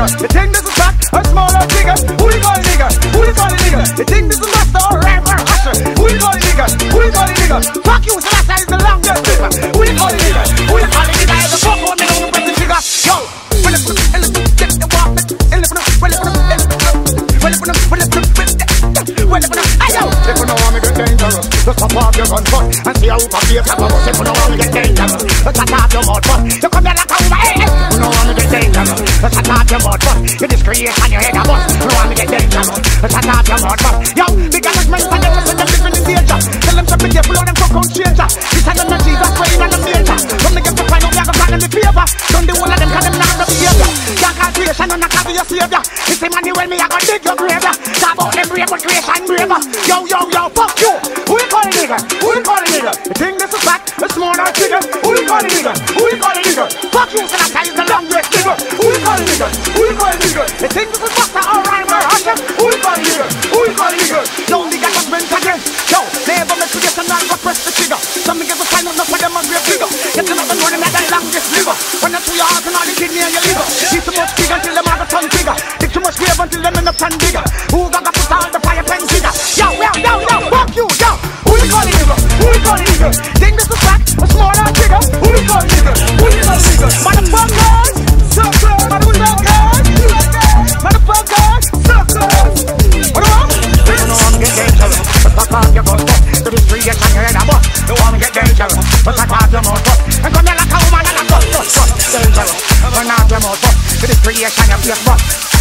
You think this is back? A smaller nigga. Who you call a nigga? Who you call a nigga? You think this is master or rapper? Usher. Who you call a nigga? Who you call a nigga? Fuck you, so last time is the longest nigga. Who you call a nigga? Who you call a nigga? The fuck on me, don't press the trigger. Yo, when it get the walk, if you don't want me get dangerous, just pop off your gun first and see how you can be a clapper. If you don't want me get dangerous, just shut off your mouth first. You come here like a woman, hey, hey. You don't want me get dangerous, just shut off your mouth first. You discreet and your head a bust. You don't want me get dangerous, just shut off your mouth first. Yo, the management and them listen them living in danger. Tell them to be careful how them fuck on changer. This is them Jesus praying on the major. From the get to find out we are gonna them the favor. Don't do all of them cause them not the behavior. Can't call creation and not call your savior. It's the money when me I gonna dig your grave. Talk about them brave but creation braver. Yo, fuck you! Who you call a nigga? Who you call a nigga? You think this is back? A small ass nigga? Who you call a nigga? Who you call a nigga? Fuck you, so that guy is the longest nigga. Who you call a nigga? Who you call a nigga? You think this is Buster or Rhymer? Who you call a nigga? Who you call a nigga? No nigga just went again. Yo, never make you get a man but press the trigger. Some niggas will find out enough for them must be a figure. Get to know the one that the longest nigga. When that's who you are, and all the kidney and your liver. Eat too much pig until them have a ton bigger. Dig too much grave until them end up ton bigger. Who got to put all the fire pen trigger? Yo, fuck you, yo. Who you call a nigga? Who you call a nigga? Think this is back? A small ass nigga? Who you call a nigga? Who you call a nigga? Motherfuckers! Suckers! Motherfuckers! Suckers! What do you want? You don't want me get dangerous, but fuck off your gun first. To the street, and your head a bust. You want me get dangerous, but fuck off your mouth first. And come here like a woman and a cut. Dangerous, but not your mouth first. To the street, and your face bust.